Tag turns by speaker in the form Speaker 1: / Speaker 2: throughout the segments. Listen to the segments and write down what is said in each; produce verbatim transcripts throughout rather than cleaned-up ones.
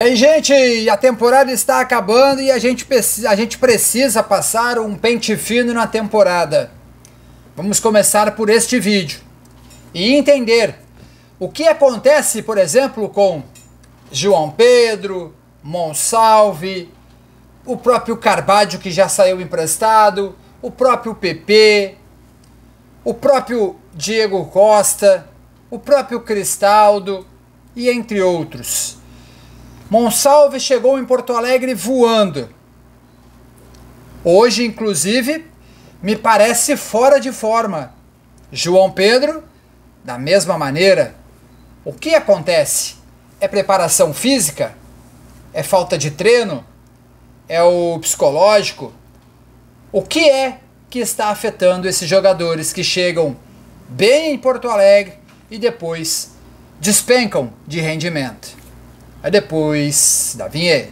Speaker 1: Ei, gente, a temporada está acabando e a gente, a gente precisa passar um pente fino na temporada. Vamos começar por este vídeo e entender o que acontece, por exemplo, com João Pedro, Monsalve, o próprio Carbadio, que já saiu emprestado, o próprio P P, o próprio Diego Costa, o próprio Cristaldo e entre outros. Monsalve chegou em Porto Alegre voando. Hoje, inclusive, me parece fora de forma. João Pedro, da mesma maneira. O que acontece? É preparação física? É falta de treino? É o psicológico? O que é que está afetando esses jogadores que chegam bem em Porto Alegre e depois despencam de rendimento? É depois da vinheta.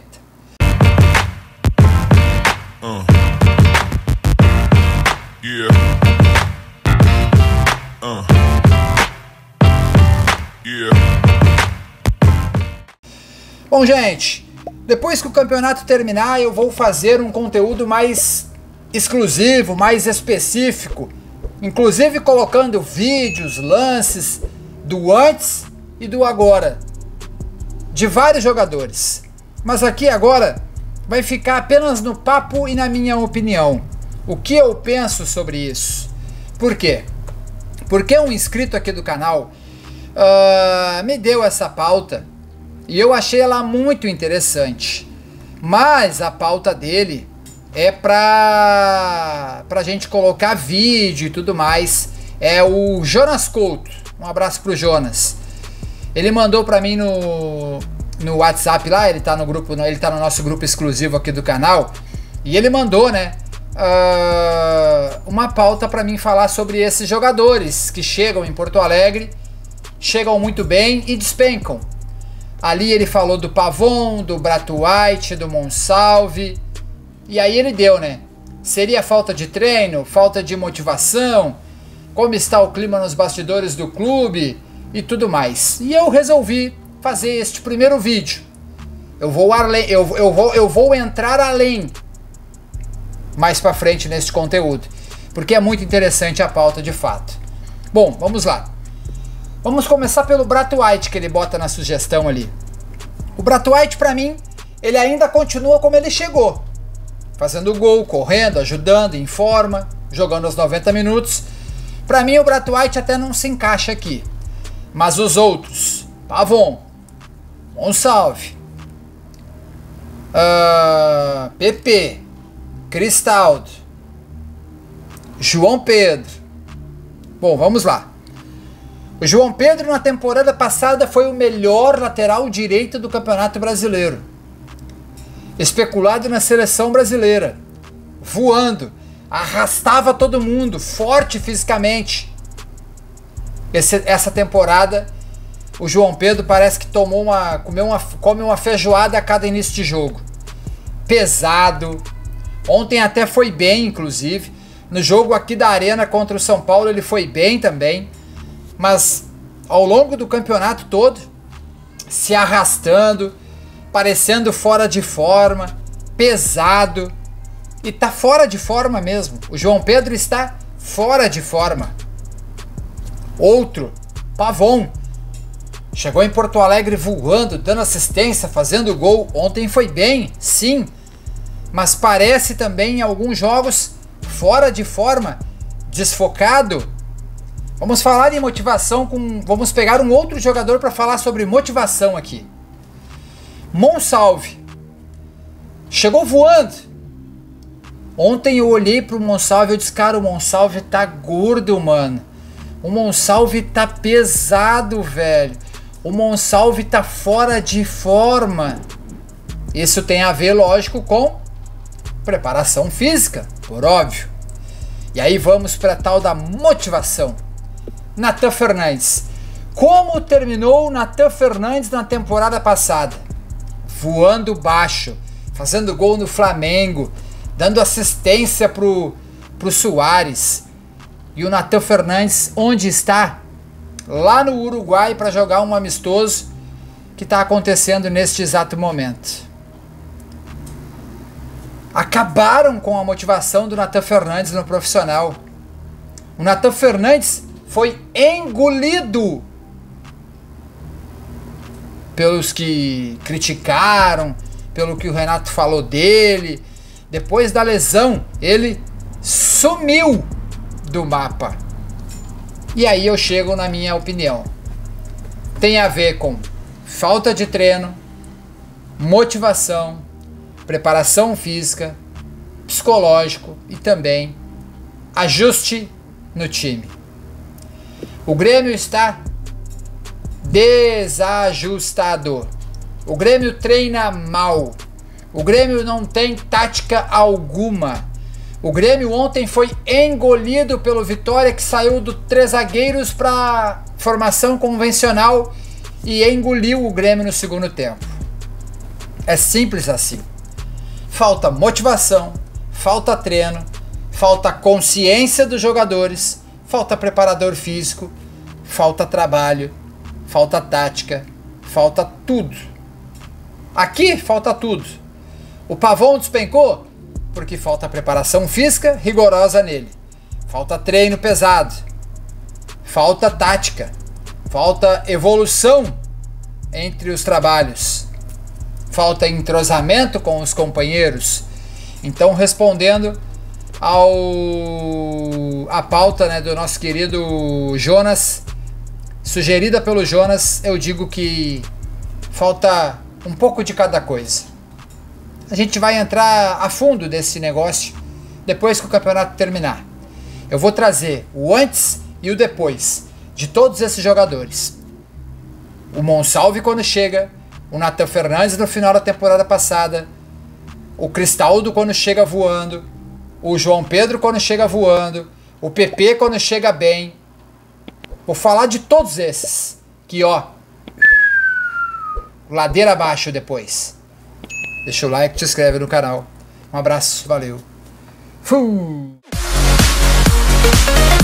Speaker 1: Uh. Yeah. Uh. Yeah. Bom, gente, depois que o campeonato terminar, eu vou fazer um conteúdo mais exclusivo, mais específico, inclusive colocando vídeos, lances do antes e do agora, de vários jogadores. Mas aqui agora vai ficar apenas no papo e na minha opinião. O que eu penso sobre isso? Por quê? Porque um inscrito aqui do canal uh, me deu essa pauta e eu achei ela muito interessante. Mas a pauta dele é pra, pra gente colocar vídeo e tudo mais. É o Jonas Couto. Um abraço pro Jonas. Ele mandou pra mim no, no WhatsApp lá, ele tá no grupo, ele tá no nosso grupo exclusivo aqui do canal, e ele mandou, né, uh, uma pauta pra mim falar sobre esses jogadores que chegam em Porto Alegre, chegam muito bem e despencam. Ali ele falou do Pavon, do Brathwaite, do Monsalve, e aí ele deu, né, seria falta de treino, falta de motivação, como está o clima nos bastidores do clube e tudo mais. E eu resolvi fazer este primeiro vídeo. Eu vou, além, eu, eu, vou, eu vou entrar além mais pra frente neste conteúdo, porque é muito interessante a pauta de fato. Bom, vamos lá. Vamos começar pelo Brathwaite, que ele bota na sugestão ali. O Brathwaite, pra mim, ele ainda continua como ele chegou, fazendo gol, correndo, ajudando, em forma, jogando aos noventa minutos. Pra mim o Brathwaite até não se encaixa aqui. Mas os outros, Pavon, Monsalve, uh, P P, Cristaldo, João Pedro. Bom, vamos lá. O João Pedro na temporada passada foi o melhor lateral direito do Campeonato Brasileiro. Especulado na seleção brasileira. Voando, arrastava todo mundo, forte fisicamente. Esse, essa temporada o João Pedro parece que tomou uma, comeu uma, come uma feijoada a cada início de jogo. Pesado. Ontem até foi bem, inclusive. No jogo aqui da Arena contra o São Paulo ele foi bem também. Mas ao longo do campeonato todo, se arrastando, parecendo fora de forma, pesado. E tá fora de forma mesmo. O João Pedro está fora de forma. Outro, Pavon, chegou em Porto Alegre voando, dando assistência, fazendo gol. Ontem foi bem, sim, mas parece também em alguns jogos fora de forma, desfocado. Vamos falar em motivação com, vamos pegar um outro jogador para falar sobre motivação aqui. Monsalve chegou voando. Ontem eu olhei pro Monsalve e disse, cara, o Monsalve tá gordo, mano. O Monsalve tá pesado, velho. O Monsalve tá fora de forma. Isso tem a ver, lógico, com preparação física, por óbvio. E aí vamos para tal da motivação. Natan Fernandes. Como terminou o Natan Fernandes na temporada passada? Voando baixo, fazendo gol no Flamengo, dando assistência pro, pro Suárez. E o Natan Fernandes, onde está? Lá no Uruguai para jogar um amistoso que está acontecendo neste exato momento. Acabaram com a motivação do Nathan Fernandes no profissional. O Nathan Fernandes foi engolido pelos que criticaram, pelo que o Renato falou dele. Depois da lesão, ele sumiu do mapa. E aí eu chego na minha opinião. Tem a ver com falta de treino, motivação, preparação física, psicológico e também ajuste no time. O Grêmio está desajustado. O Grêmio treina mal. O Grêmio não tem tática alguma. O Grêmio ontem foi engolido pelo Vitória, que saiu do três zagueiros para formação convencional e engoliu o Grêmio no segundo tempo. É simples assim. Falta motivação, falta treino, falta consciência dos jogadores, falta preparador físico, falta trabalho, falta tática, falta tudo. Aqui falta tudo. O Pavão despencou porque falta preparação física rigorosa nele. Falta treino pesado. Falta tática. Falta evolução entre os trabalhos. Falta entrosamento com os companheiros. Então, respondendo ao a pauta, né, do nosso querido Jonas, sugerida pelo Jonas, eu digo que falta um pouco de cada coisa. A gente vai entrar a fundo desse negócio depois que o campeonato terminar. Eu vou trazer o antes e o depois de todos esses jogadores. O Monsalve quando chega, o Nathan Fernandes no final da temporada passada, o Cristaldo quando chega voando, o João Pedro quando chega voando, o P P quando chega bem. Vou falar de todos esses, que ó, ladeira abaixo depois. Deixa o like, te inscreve no canal. Um abraço, valeu. Fui!